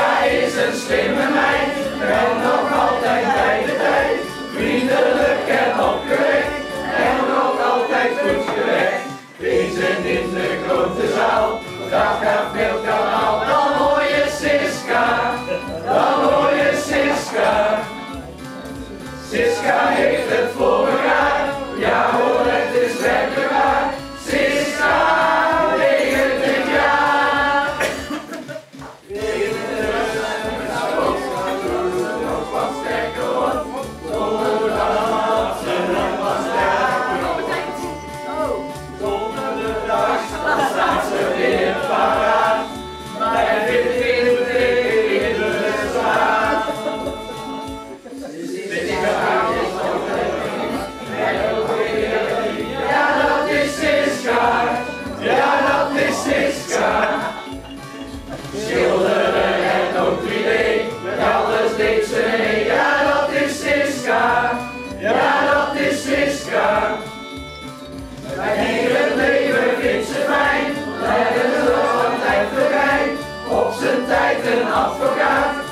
Ciska is een slimme meid, en nog altijd bij de tijd. Vriendelijk en opgewekt, en nog altijd goed gewerkt. Wezen in de grote zaal, dag gaat beeldkanaal. Dan hoor je Ciska, dan hoor je Ciska. Ciska heeft het voor elkaar, ja hoor het is werkelijk waar. Ciska, 90 jaar. Nog wat sterker wordt, doordat ze nog wat sterker wordt. Donderdag staat ze weer paraat, bij de in de straat. Ja, dat is Ciska, ja, dat is Ciska. Schilderen en ook 3D, met alles deed ze mee. Ja, dat is Ciska, ja, dat is Ciska. Hier het leven vindt ze fijn, let het zo van tijd voorbij. Op zijn tijd een advocaat.